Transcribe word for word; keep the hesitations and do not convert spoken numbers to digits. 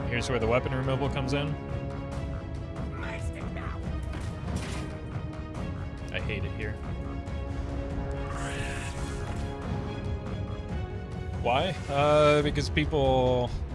Here's where the weapon removal comes in. I hate it here. Why? Uh, because people